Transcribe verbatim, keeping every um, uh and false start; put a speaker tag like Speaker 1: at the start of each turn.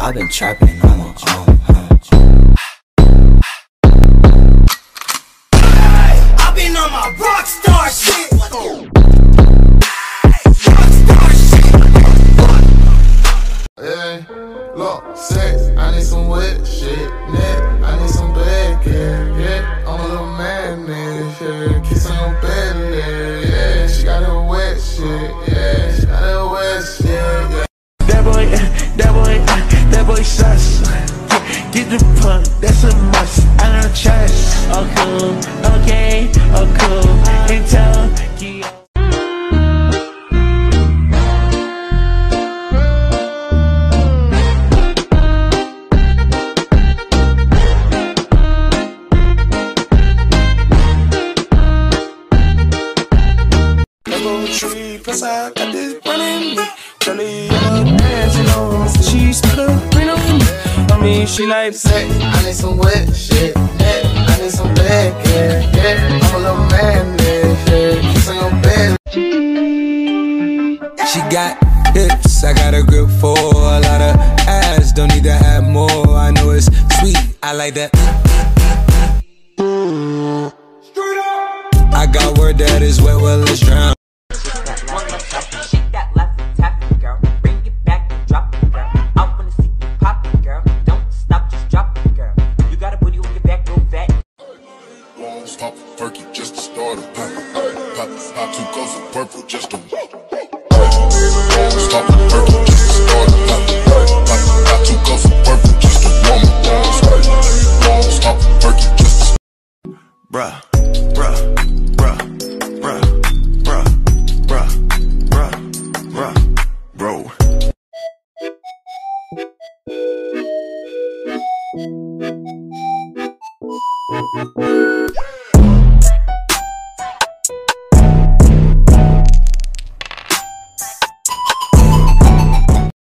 Speaker 1: I've been trapping on my own, huh?
Speaker 2: I've been on my rockstar shit.
Speaker 3: Hey, look, sex, I need some wet shit, yeah. I need some bad, yeah, yeah. I'm a little man, yeah. Kiss on your belly, yeah. She got a wet shit, yeah. She got a wet shit, yeah.
Speaker 4: That boy, that boy, that boy sus. Get the punk, that's a must. I don't trust. Oh cool, okay, oh cool. And tell Gio. Tree, plus I got this running me. Jelly yellow dancing on, she's got a green on me. I mean, she like
Speaker 3: sex. I need some wet shit, yeah. I need some bad, yeah, yeah. I'm a little man, yeah. Kiss on your bed.
Speaker 5: She got hips, I got a grip for a lot of ass. Don't need to have more. I know it's sweet, I like that.